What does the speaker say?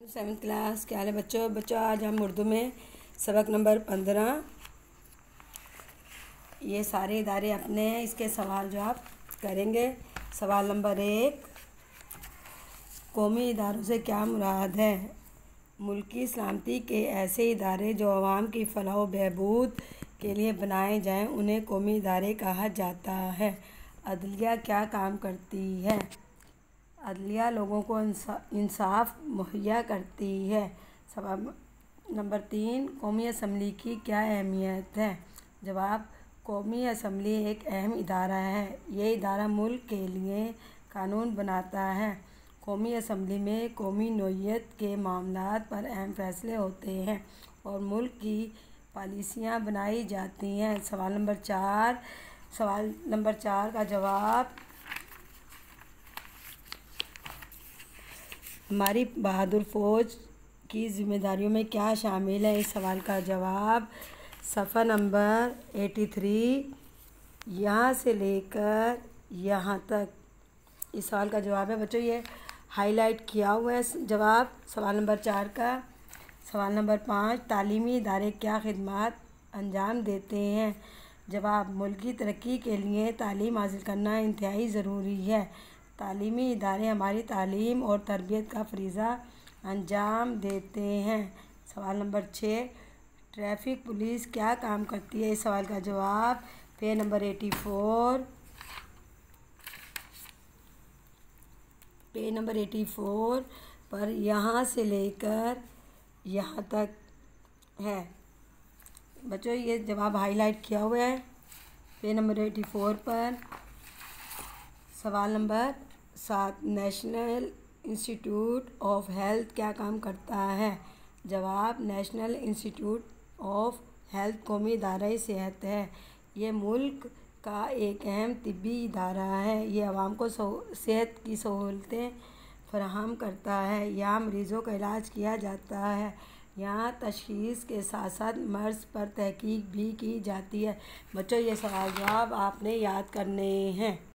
Seventh class क्या हाल है बच्चों आज हम उर्दू में सबक नंबर 15 ये सारे इदारे अपने हैं। इसके सवाल जवाब करेंगे। सवाल नंबर 1, कौमी इदारों से क्या मुराद है? मुल्की सलामती के ऐसे इदारे जो अवाम की फलाह व बहबूद के लिए बनाए जाएं उन्हें कौमी इदारे कहा जाता है। अदलिया क्या काम करती है? अदलिया लोगों को इंसाफ मुहैया करती है। सवाल नंबर 3, कौमी असम्बली की क्या अहमियत है? जवाब, कौमी असम्बली एक अहम इदारा है। ये इदारा मुल्क के लिए कानून बनाता है। कौमी असम्बली में कौमी नौइयत के मामलात पर अहम फैसले होते हैं और मुल्क की पॉलिसियाँ बनाई जाती हैं। सवाल नंबर 4 का जवाब, हमारी बहादुर फ़ौज की ज़िम्मेदारियों में क्या शामिल है? इस सवाल का जवाब सफ़ा नंबर 83 यहाँ से लेकर यहाँ तक। इस सवाल का जवाब है बच्चों, ये हाईलाइट किया हुआ है जवाब सवाल नंबर 4 का। सवाल नंबर 5, तालीमी इदारे क्या खिदमत अंजाम देते हैं? जवाब, मुल्क की तरक्की के लिए तालीम हासिल करना इंतहाई ज़रूरी है। तालीमी इदारे हमारी तालीम और तरबियत का फ़रीज़ा अंजाम देते हैं। सवाल नंबर 6, ट्रैफिक पुलिस क्या काम करती है? इस सवाल का जवाब पेज नंबर 84 पर यहाँ से लेकर यहाँ तक है बच्चों। ये जवाब हाईलाइट किया हुआ है पेज नंबर 84 पर। सवाल number 7, national institute of health क्या काम करता है? जवाब, नेशनल इंस्टीट्यूट ऑफ हेल्थ कौमी इदारा सेहत है। ये मुल्क का एक अहम तिब्बी इदारा है। ये आवाम को सेहत की सहूलतें फराहम करता है। यहाँ मरीज़ों का इलाज किया जाता है। यहाँ तशख़ीस के साथ साथ मर्ज़ पर तहकीक भी की जाती है। बच्चों, ये सवाल जवाब आपने याद करने हैं।